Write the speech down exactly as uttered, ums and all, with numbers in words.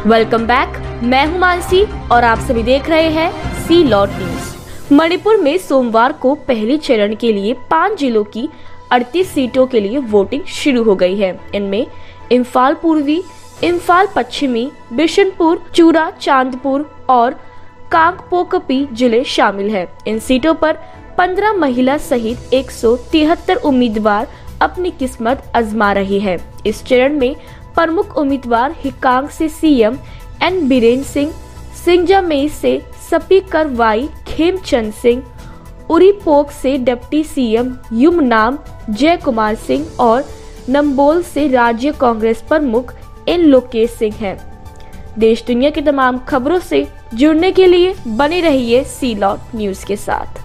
Welcome back, मैं हूं मानसी और आप सभी देख रहे हैं सी लॉट न्यूज। मणिपुर में सोमवार को पहले चरण के लिए पाँच जिलों की अड़तीस सीटों के लिए वोटिंग शुरू हो गई है। इनमें इम्फाल पूर्वी, इम्फाल पश्चिमी, बिशनपुर, चूरा चांदपुर और कांगपोकपी जिले शामिल हैं। इन सीटों पर पंद्रह महिला सहित एक सौ तिहत्तर उम्मीदवार अपनी किस्मत आजमा रही है। इस चरण में प्रमुख उम्मीदवार हिकांग से सीएम एन बीरेन सिंह, सिंगजामेई से स्पीकर वाई खेमचंद सिंह, उरीपोक से डिप्टी सीएम युमनाम जय कुमार सिंह और नंबोल से राज्य कांग्रेस प्रमुख एन लोकेश सिंह हैं। देश दुनिया की तमाम खबरों से जुड़ने के लिए बने रहिए सी लॉट न्यूज के साथ।